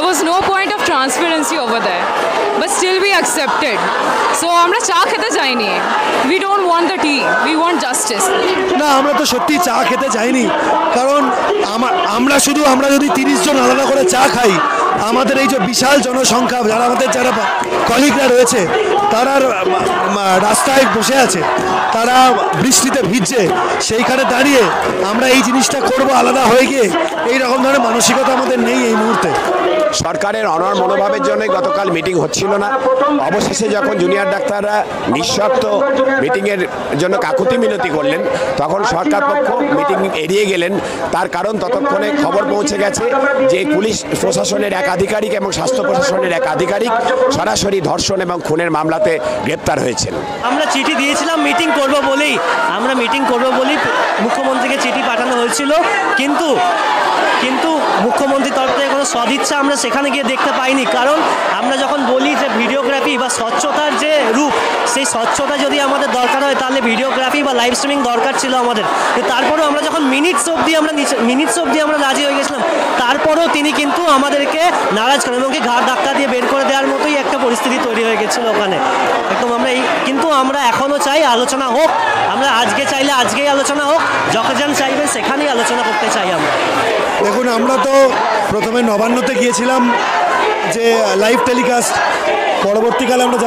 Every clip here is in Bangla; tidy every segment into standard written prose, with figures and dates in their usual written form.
There was no point of transparency over there, but still we accepted. So আমরা চা খেতে যাইনি. We don't want the tea. We want justice. না, আমরা তো সত্যি চা খেতে যাইনি, কারণ আমরা যদি 30 জন আলাদা করে চা খাই, আমাদের এই যে বিশাল জনসংখ্যা যারা কলিগরা রয়েছে তারা রাস্তায় বসে আছে, তারা বৃষ্টিতে ভিজছে, সেইখানে দাঁড়িয়ে আমরা এই জিনিসটা করব আলাদা হয়ে গিয়ে, এই রকম ধরনের মানসিকতা আমাদের নেই এই মুহূর্তে। সরকারের অনড় মনোভাবের জন্য গতকাল মিটিং হচ্ছিল না। অবশেষে যখন জুনিয়র ডাক্তাররা নিঃশর্ত মিটিংয়ের জন্য কাকুতি মিনতি করলেন, তখন সরকার পক্ষ মিটিং এড়িয়ে গেলেন। তার কারণ ততক্ষণে খবর পৌঁছে গেছে যে পুলিশ প্রশাসনের এক আধিকারিক এবং স্বাস্থ্য প্রশাসনের এক আধিকারিক সরাসরি ধর্ষণ এবং খুনের মামলাতে গ্রেপ্তার হয়েছেন। আমরা চিঠি দিয়েছিলাম মিটিং করব বলেই, মুখ্যমন্ত্রীকে চিঠি পাঠানো হয়েছিল, কিন্তু মুখ্যমন্ত্রীর তরফ থেকে কোনো সদিচ্ছা আমরা সেখানে গিয়ে দেখতে পাইনি। কারণ আমরা যখন বলি যে ভিডিওগ্রাফি বা স্বচ্ছতার যে রূপ, সেই স্বচ্ছতা যদি আমাদের দরকার হয় তাহলে ভিডিওগ্রাফি বা লাইভ স্ট্রিমিং দরকার ছিল আমাদের। তারপরেও আমরা যখন মিনিটস অবধি আমরা রাজি হয়ে গেছিলাম, তারপরেও তিনি কিন্তু আমাদেরকে নারাজ করেন এবং ঘাড় ধাক্কা দিয়ে বের করে দেওয়ার মতোই একটা পরিস্থিতি তৈরি হয়ে গেছিলো ওখানে। একদম কিন্তু আমরা এখনও চাই আলোচনা হোক। আমরা আজকে চাইলে আজকেই আলোচনা হোক, যখন চাইবেন সেখানেই আলোচনা করতে চাই আমরা। দেখুন, আমরা তো প্রথমে নবান্নতে গিয়েছিলাম যে লাইভ টেলিকাস্ট, পরবর্তীকালে আমরা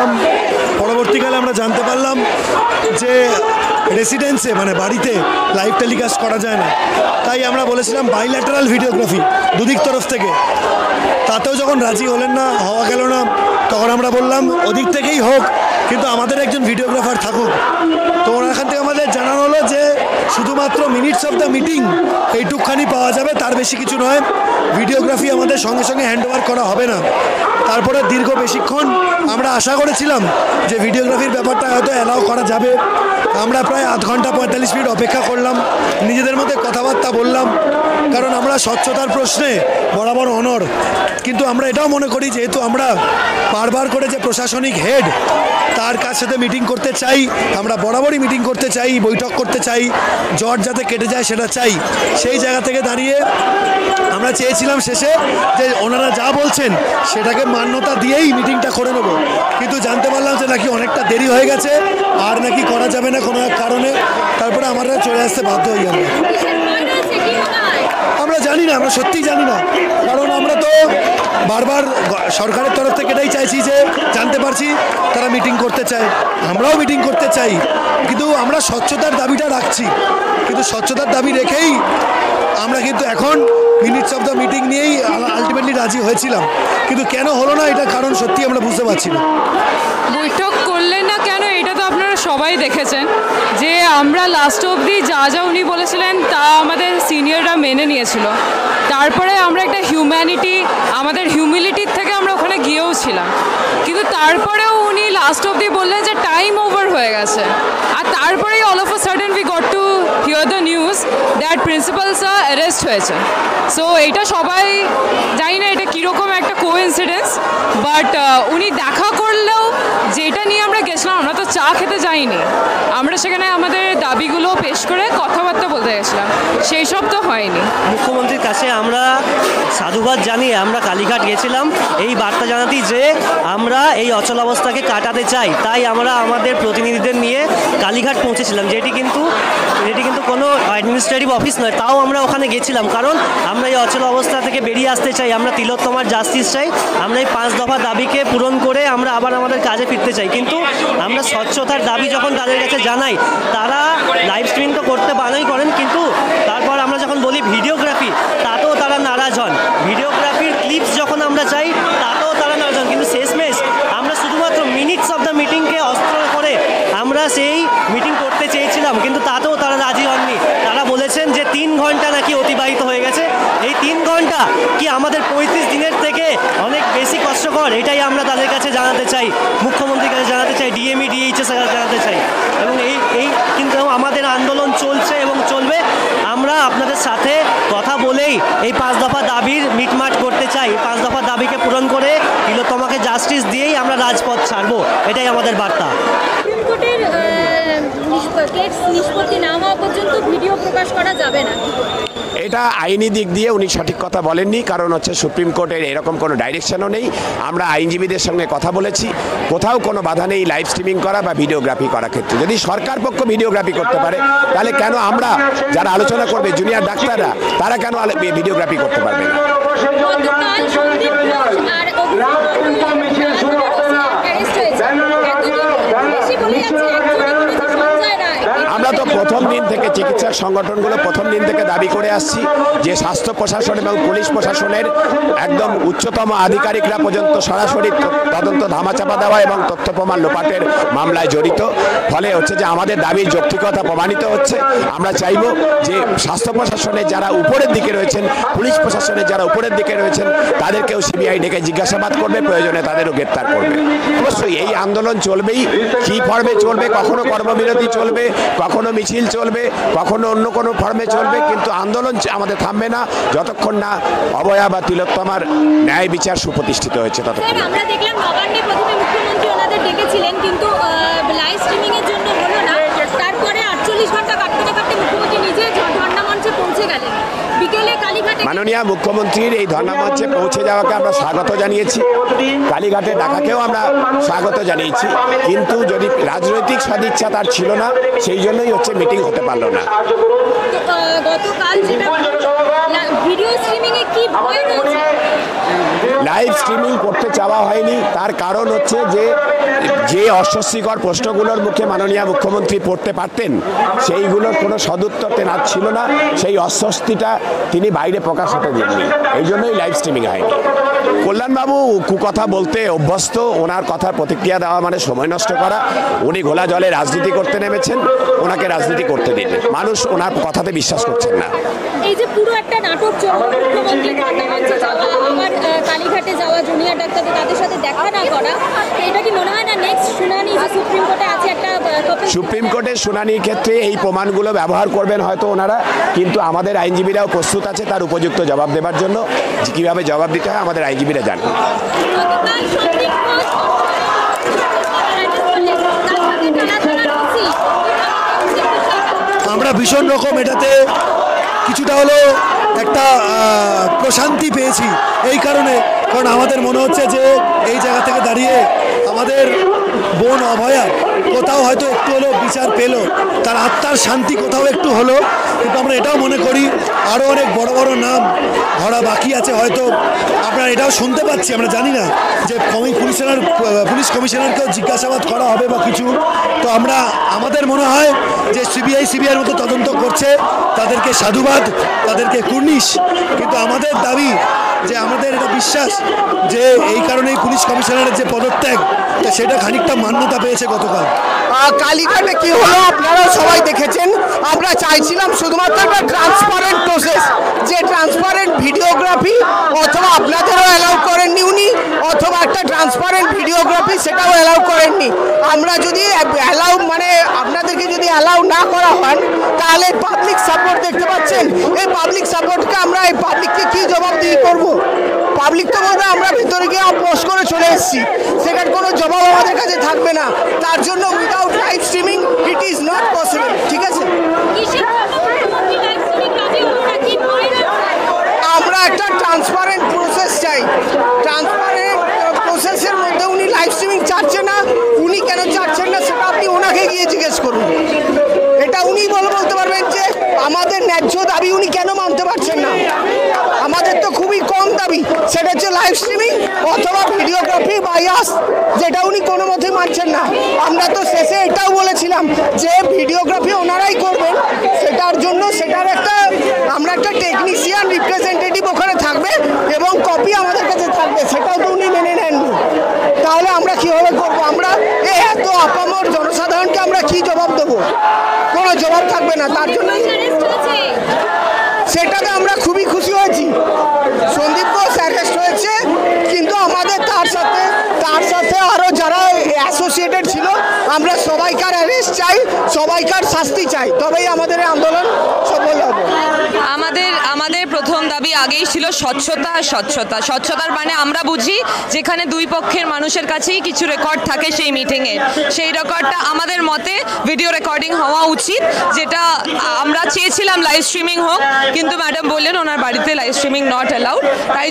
জানতে পারলাম যে রেসিডেন্সে মানে বাড়িতে লাইভ টেলিকাস্ট করা যায় না। তাই আমরা বলেছিলাম বাইল্যাটারাল ভিডিওগ্রাফি দুদিক তরফ থেকে, তাতেও যখন রাজি হলেন না, হওয়া গেল না, তখন আমরা বললাম ওদিক থেকেই হোক, কিন্তু আমাদের একজন ভিডিওগ্রাফার থাকুক। তো ওনার এখান থেকে আমাদের জানানো হলো যে শুধুমাত্র মিনিটস অফ দ্য মিটিং এইটুকখানি পাওয়া যাবে, তার বেশি কিছু নয়। ভিডিওগ্রাফি আমাদের সঙ্গে সঙ্গে হ্যান্ডওভার করা হবে না। তারপরে দীর্ঘ বেশিক্ষণ আমরা আশা করেছিলাম যে ভিডিওগ্রাফির ব্যাপারটা হয়তো অ্যালাউ করা যাবে। আমরা প্রায় আধ ঘন্টা 45 মিনিট অপেক্ষা করলাম, নিজেদের মধ্যে কথাবার্তা বললাম, কারণ আমরা স্বচ্ছতার প্রশ্নে বরাবর অনড়। কিন্তু আমরা এটাও মনে করি যেহেতু আমরা বারবার করে যে প্রশাসনিক হেড তার কাছ সাথে মিটিং করতে চাই, আমরা বরাবরই মিটিং করতে চাই, বৈঠক করতে চাই, জট যাতে কেটে যায় সেটা চাই। সেই জায়গা থেকে দাঁড়িয়ে আমরা চেয়েছিলাম শেষে যে ওনারা যা বলছেন সেটাকে মান্যতা দিয়েই মিটিংটা করে নেব, কিন্তু জানতে পারলাম যে নাকি অনেকটা দেরি হয়ে গেছে, আর নাকি করা যাবে না কোনো এক কারণে। তারপরে আমরা চলে আসতে বাধ্য হই। আমরা জানি না, আমরা সত্যিই জানি না, কারণ আমরা তো বারবার সরকারের তরফ থেকে এটাই চাইছি যে জানতে পারছি তারা মিটিং করতে চায়, আমরাও মিটিং করতে চাই, কিন্তু আমরা স্বচ্ছতার দাবিটা রাখছি। কিন্তু স্বচ্ছতার দাবি রেখেই আমরা কিন্তু এখন মিনিটস অফ দ্য মিটিং নিয়েই আলটিমেটলি রাজি হয়েছিলাম, কিন্তু কেন হলো না এটা কারণ সত্যি আমরা বুঝতে পারছি না। বৈঠক করলেন না কেন, এটা তো আপনারা সবাই দেখেছেন যে আমরা লাস্ট অবধি যা উনি বলেছিলেন তা আমাদের সিনিয়ররা মেনে নিয়েছিল। তারপরে আমরা একটা আমাদের হিউমিলিটির থেকে আমরা ওখানে গিয়েও ছিলাম, কিন্তু তারপরেও উনি লাস্ট অবধি বললেন যে টাইম ওভার হয়ে গেছে। আর তারপরেই all of a sudden we got to hear the news that principal sir arrest হয়েছে। সো এইটা সবাই জানি না এটা কীরকম একটা কোইন্সিডেন্স, বাট উনি দেখা করলেও যেটা নিয়ে আমরা গেছিলাম, আমরা তো চা খেতে যাইনি, আমরা সেখানে আমাদের দাবিগুলো পেশ করে কথাবার্তা বলতে গেছিলাম, সেই সব তো হয়নি। মুখ্যমন্ত্রীর কাছে আমরা সাধুবাদ জানিয়ে আমরা কালীঘাট গেছিলাম এই বার্তা জানাতেই যে আমরা এই অচলাবস্থাকে কাটাতে চাই। তাই আমরা আমাদের প্রতিনিধিদের নিয়ে কালীঘাট পৌঁছেছিলাম, যেটি কিন্তু কোনো অ্যাডমিনিস্ট্রেটিভ অফিস নয়, তাও আমরা ওখানে গেছিলাম, কারণ আমরা এই অচল অবস্থা থেকে বেরিয়ে আসতে চাই, আমরা তিলোত্তমার জাস্টিস চাই, আমরা এই 5 দফা দাবিকে পূরণ করে আমরা আবার আমাদের কাজে ফিরতে চাই। কিন্তু আমরা স্বচ্ছতার দাবি যখন তাদের কাছে জানাই, তারা লাইভ স্ট্রিমিং তো করতে বানাই করেন, কিন্তু তারপর আমরা যখন বলি ভিডিওগ্রাফি, তাতেও তারা নারাজ হন। ভিডিওগ্রাফির ক্লিপস যখন আমরা চাই, তাতেও তারা নারাজ হন। কিন্তু শেষমেশ আমরা শুধুমাত্র মিনিটস অফ দ্য মিটিংকে অস্ত্র করে আমরা সেই মিটিং করতে চেয়েছিলাম, কিন্তু তাতেও তারা রাজি হননি। তারা বলেছেন যে 3 ঘন্টা নাকি অতিবাহিত হয়ে গেছে। এই 3 ঘন্টা কি আমাদের 35 দিনের থেকে অনেক বেশি কষ্টকর, এটাই আমরা তাদের কাছে জানাতে চাই, মুখ্যমন্ত্রীর কাছে জানাতে চাই, ডিএমই ডিএইচএস জানাতে চাই। এবং এই কিন্তু আমাদের আন্দোলন চলছে এবং চলবে। আমরা আপনাদের সাথে কথা বলেই এই 5 দফা দাবির মিটমাট করতে চাই। 5 দফা দাবিকে পূরণ করে তিলোত্তমাকে জাস্টিস দিয়েই আমরা রাজপথ ছাড়বো, এটাই আমাদের বার্তা। কেস নিষ্পত্তি না হওয়া পর্যন্ত ভিডিও প্রকাশ করা যাবে না। এটা আইনি দিক দিয়ে উনি সঠিক কথা বলেননি, কারণ হচ্ছে সুপ্রিম কোর্টের এরকম কোনো ডাইরেকশনও নেই। আমরা আইনজীবীদের সঙ্গে কথা বলেছি, কোথাও কোনো বাধা নেই লাইভ স্ট্রিমিং করা বা ভিডিওগ্রাফি করার ক্ষেত্রে। যদি সরকার পক্ষ ভিডিওগ্রাফি করতে পারে তাহলে কেন আমরা যারা আলোচনা করবে জুনিয়র ডাক্তাররা তারা কেন ভিডিওগ্রাফি করতে পারবে না? গতকাল সন্দীপ ঘোষ আর আমরা তো প্রথম দিন থেকে চিকিৎসক সংগঠনগুলো প্রথম দিন থেকে দাবি করে আসছি যে স্বাস্থ্য প্রশাসন এবং পুলিশ প্রশাসনের একদম উচ্চতম আধিকারিকরা পর্যন্ত সরাসরি তদন্ত ধামাচাপা দেওয়া এবং তথ্য প্রমাণ লোপাটের মামলায় জড়িত। ফলে হচ্ছে যে আমাদের দাবির যৌক্তিকতা প্রমাণিত হচ্ছে। আমরা চাইব যে স্বাস্থ্য প্রশাসনের যারা উপরের দিকে রয়েছেন, পুলিশ প্রশাসনের যারা উপরের দিকে রয়েছেন তাদেরকেও সিবিআই ডেকে জিজ্ঞাসাবাদ করবে, প্রয়োজনে তাদেরও গ্রেপ্তার করবে। অবশ্যই এই আন্দোলন চলবেই, কী ফর্মে চলবে, কখনো কর্মবিরতি চলবে, কখনো মিছিল চলবে, কখনো অন্য কোনো ফর্মে চলবে, কিন্তু আন্দোলন আমাদের থামবে না যতক্ষণ না অভয়া বা তিলোত্তমার ন্যায় বিচার সুপ্রতিষ্ঠিত হয়েছে ততক্ষণ। আমরা দেখলাম নবান্নে প্রথমে মুখ্যমন্ত্রী ওনাদের ডেকেছিলেন, কিন্তু লাইভ স্ট্রিমিং এর জন্য হলো না। তারপরে 48 ঘন্টা কাটতে কাটতে মুখ্যমন্ত্রী নিজে ধর্ণা মঞ্চে পৌঁছে গেলেন। বিকেলে কালীঘাটে মাননীয় মুখ্যমন্ত্রীর এই ধর্ণা মঞ্চে পৌঁছে যাওয়াকে আমরা স্বাগত জানিয়েছি, কালীঘাটে ডাকাকেও আমরা স্বাগত জানিয়েছি, কিন্তু যদি রাজনৈতিক সদিচ্ছা তার ছিল না, সেই জন্যই হচ্ছে মিটিং হতে পারলো না। গতকাল যেটা ভিডিও স্ট্রিমিং এ কি ভয় রয়েছে? লাইভ স্ট্রিমিং করতে চাওয়া হয়নি, তার কারণ হচ্ছে যে অস্বস্তিকর প্রশ্নগুলোর মুখে মাননীয় মুখ্যমন্ত্রী পড়তে পারতেন সেইগুলোর কোনো সদুত্তর তেনার ছিল না, সেই অস্বস্তিটা তিনি বাইরে প্রকাশ হতে দেননি, এই জন্যই লাইভ স্ট্রিমিং হয়নি। কল্যাণবাবু কুকথা বলতে অভ্যস্ত, ওনার কথার প্রতিক্রিয়া দেওয়া মানে সময় নষ্ট করা। উনি ঘোলা জলে রাজনীতি করতে নেমেছেন, ওনাকে রাজনীতি করতে দিন, মানুষ ওনার কথাতে বিশ্বাস করছেন না। এই যে পুরো একটা নাটক চলছে, মুখ্যমন্ত্রী ধর্ণামঞ্চে যাওয়া, আমার কালীঘাটে যাওয়া, জুনিয়র ডাক্তারদের তাদের সাথে দেখা না করা, এটা কি মনে হয় না নেক্সট শুনানি যে সুপ্রিম কোর্টে আছে একটা সুপ্রিম কোর্টের শুনানির ক্ষেত্রে এই প্রমাণগুলো ব্যবহার করবেন হয়তো ওনারা, কিন্তু আমাদের আইনজীবীরাও প্রস্তুত আছে তার উপযুক্ত জবাব দেওয়ার জন্য। কীভাবে জবাব দিতে হয় আমাদের আইনজীবীরা জানেন। আমরা ভীষণ রকম এটাতে কিছুটা হলো একটা প্রশান্তি পেয়েছি, এই কারণ আমাদের মনে হচ্ছে যে এই জায়গা থেকে দাঁড়িয়ে আমাদের বোন অভয়া কোথাও হয়তো একটু হলেও বিচার পেল, তার আত্মার শান্তি কোথাও একটু হলো। কিন্তু আমরা এটাও মনে করি আরও অনেক বড় বড় নাম ধরা বাকি আছে। হয়তো আপনারা এটাও শুনতে পাচ্ছি, আমরা জানি না যে পুলিশ কমিশনারকেও জিজ্ঞাসাবাদ করা হবে বা কিছু। তো আমাদের মনে হয় যে সিবিআইয়ের মতো তদন্ত করছে, তাদেরকে সাধুবাদ, তাদেরকে কুর্নিশ, কিন্তু আমাদের দাবি যে আমাদের এটা বিশ্বাস যে এই কারণেই পুলিশ কমিশনারের যে পদত্যাগ সেটা খানিকটা মান্যতা পেয়েছে গতকাল। কালীঘাটে কি হলো আপনারা সবাই দেখেছেন। আমরা চাইছিলাম শুধুমাত্র একটা ট্রান্সপারেন্ট প্রসেস, যে ট্রান্সপারেন্ট ভিডিওগ্রাফি অথবা আপনাদেরও অ্যালাউ করেননি উনি, অথবা একটা ট্রান্সপারেন্ট ভিডিওগ্রাফি সেটাও অ্যালাউ করেননি। আমরা যদি অ্যালাউ আপনাদেরকে যদি অ্যালাউ না করা হয় তাহলে পাবলিক সাপোর্ট দেখতে পাচ্ছেন, এই পাবলিক সাপোর্টকে আমরা এই পাবলিককে কী জবাবদিহি করব? পাবলিক তো বলবে আমরা ভিতরে গিয়ে পোস্ট করে চলে এসেছি, সেটার কোনো জবাব আমাদের কাছে থাকবে না। তার জন্য without live streaming it is not possible. ঠিক আছে, আমরা একটা ট্রান্সপারেন্ট প্রসেস চাই। ট্রান্সপারেন্ট প্রসেসের মধ্যে উনি লাইভ স্ট্রিমিং চাচ্ছেন না, উনি কেন চাচ্ছেন না সেটা আপনি ওনাকে গিয়ে জিজ্ঞেস করুন। এটা উনি বলতে পারবেন যে আমাদের ন্যায্য দাবি উনি কেন মানতে পারছেন না। আমাদের তো খুবই কম দাবি, সেটা হচ্ছে লাইভ স্ট্রিমিং অথবা ভিডিওগ্রাফি বায়াস, যেটা উনি কোনো মতেই মানছেন না। আমরা তো শেষে এটাও বলেছিলাম যে ভিডিওগ্রাফি ওনারাই করবেন, সেটার জন্য আমরা একটা টেকনিশিয়ান রিপ্রেজেন্টেটিভ ওখানে থাকবে এবং কপি আমাদের কাছে থাকবে, সেটাও তো উনি মেনে নেননি। তাহলে আমরা কীভাবে করবো? আমরা এত আপামর জনসাধারণকে আমরা কি জবাব দেবো? কোনো জবাব থাকবে না। তার জন্য সেটাতে আমরা খুবই খুশি হয়েছি, সন্দীপ ঘোষ অ্যারেস্ট হয়েছে, কিন্তু আমাদের তার সাথে তার সাথে আরও যারা অ্যাসোসিয়েটেড ছিল, আমরা সবাইকার অ্যারেস্ট চাই, সবাইকার শাস্তি চাই, তবেই আমাদের এই আন্দোলন সফল হবে। আমাদের প্রথম দাবি আগেই ছিল স্বচ্ছতা আর স্বচ্ছতা। স্বচ্ছতার মানে আমরা বুঝি যেখানে দুই পক্ষের মানুষের কাছেই কিছু রেকর্ড থাকে সেই মিটিংয়ে, সেই রেকর্ডটা আমাদের মতে ভিডিও রেকর্ডিং হওয়া উচিত, যেটা আমরা চেয়েছিলাম লাইভ স্ট্রিমিং হোক, কিন্তু ম্যাডাম বললেন ওনার বাড়িতে লাইভ স্ট্রিমিং নট অ্যালাউড।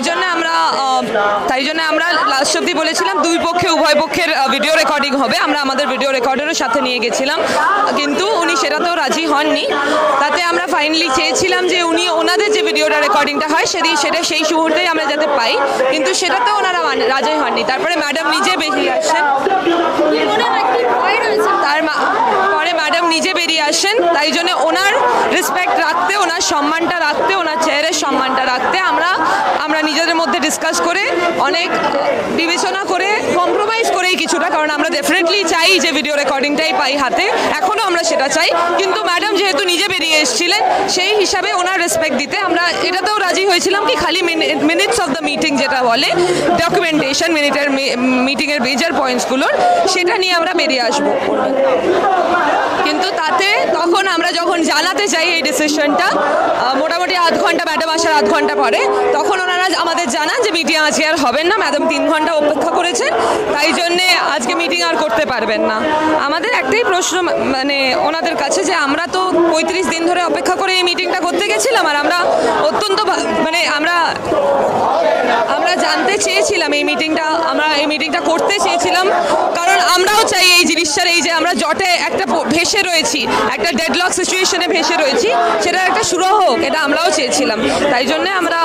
তাই জন্য আমরা লাস্ট অবধি বলেছিলাম দুই পক্ষে উভয় পক্ষের ভিডিও রেকর্ডিং হবে, আমরা আমাদের ভিডিও রেকর্ডারও সাথে নিয়ে গেছিলাম, কিন্তু উনি সেটাতেও রাজি হননি। তাতে আমরা ফাইনালি চেয়েছিলাম যে উনি ওনাদের যে ভিডিওটা রেকর্ডিংটা হয় সেটা সেই মুহূর্তেই আমরা যাতে পাই, কিন্তু সেটাতেও ওনারা রাজি হননি। তারপরে ম্যাডাম নিজে বেরিয়ে আসেন, পরে ম্যাডাম নিজে বেরিয়ে আসেন। তাই জন্য ওনার রেসপেক্ট রাখতে, ওনার সম্মানটা রাখতে, ওনার চেয়ারের সম্মানটা রাখতে আমরা নিজেদের মধ্যে ডিসকাস করে অনেক বিবেচনা করে কম্প্রোমাইজ করেই কিছুটা, কারণ আমরা ডেফিনেটলি চাই যে ভিডিও রেকর্ডিংটাই পাই হাতে, এখনও আমরা সেটা চাই, কিন্তু ম্যাডাম যেহেতু নিজে বেরিয়ে এসেছিলেন সেই হিসাবে ওনার রেসপেক্ট দিতে আমরা এটাতেও রাজি হয়েছিলাম কি খালি মিনিটস অফ দ্য মিটিং যেটা বলে ডকুমেন্টেশন, মিটিংয়ের মেজর পয়েন্টসগুলোর, সেটা নিয়ে আমরা বেরিয়ে আসবো। কিন্তু তাতে তখন আমরা যখন জানাতে চাই এই ডিসিশনটা মোটামুটি আধ ঘন্টা, ম্যাডাম আসার আধ ঘন্টা পরে, তখন ওনারা আমাদের জানান যে মিটিং আজকে আর হবেন না, ম্যাডাম 3 ঘন্টা অপেক্ষা করেছেন, তাই জন্যে আজকে মিটিং আর করতে পারবেন না। আমাদের একটাই প্রশ্ন মানে ওনাদের কাছে যে আমরা তো 35 দিন ধরে অপেক্ষা করে এই মিটিংটা করতে গেছিলাম, আর আমরা অত্যন্ত মানে আমরা জানতে চেয়েছিলাম এই মিটিংটা করতে চেয়েছিলাম, কারণ আমরাও চাই এই জিনিসটার, এই যে আমরা জটে একটা ভেসে রয়েছি, একটা ডেডলক সিচুয়েশনে ভেসে রয়েছি, সেটার একটা শুরু হোক, এটা আমরাও চেয়েছিলাম। তাই জন্য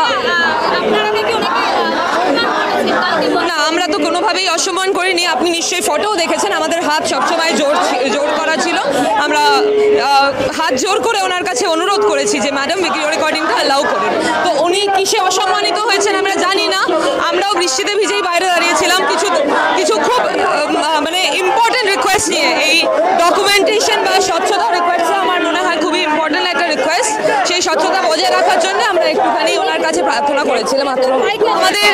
আমরা তো কোনোভাবেই অসম্মান করিনি। আপনি নিশ্চয়ই ফটোও দেখেছেন, আমাদের হাত সবসময় জোর করা ছিল, আমরা হাত জোর করে ওনার কাছে অনুরোধ করেছি যে ম্যাডাম ভিডিও রেকর্ডিংটা অ্যালাউ করুন। তো উনি কিসে অসম্মানিত হয়েছেন আমরা জানি না, আমরাও বৃষ্টিতে ভিজেই বাইরে দাঁড়িয়েছিলাম কিছু খুব মানে ইম্পর্টেন্ট রিকোয়েস্ট নিয়ে। এই ডকুমেন্টেশন বা স্বচ্ছতা রিকোয়েস্টটা আমার মনে হয় খুবই ইম্পর্টেন্ট একটা রিকোয়েস্ট, সেই স্বচ্ছতা বজায় রাখার জন্য আমরা একটুখানি ওনার কাছে প্রার্থনা করেছিলাম। আমাদের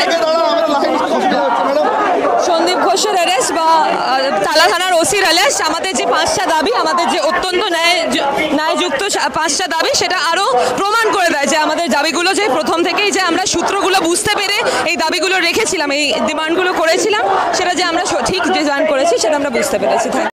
সন্দীপ ঘোষের অ্যারেস্ট বা তালা থানার ওসির অ্যারেস্ট, আমাদের যে 5টা দাবি, আমাদের যে অত্যন্ত ন্যায়যুক্ত 5টা দাবি, সেটা আরও প্রমাণ করে দেয় যে আমাদের দাবিগুলো যে প্রথম থেকেই যে আমরা সূত্রগুলো বুঝতে পেরে এই দাবিগুলো রেখেছিলাম, এই ডিমান্ডগুলো করেছিলাম, সেটা যে আমরা ঠিক ডিজাইন করেছি সেটা আমরা বুঝতে পেরেছি।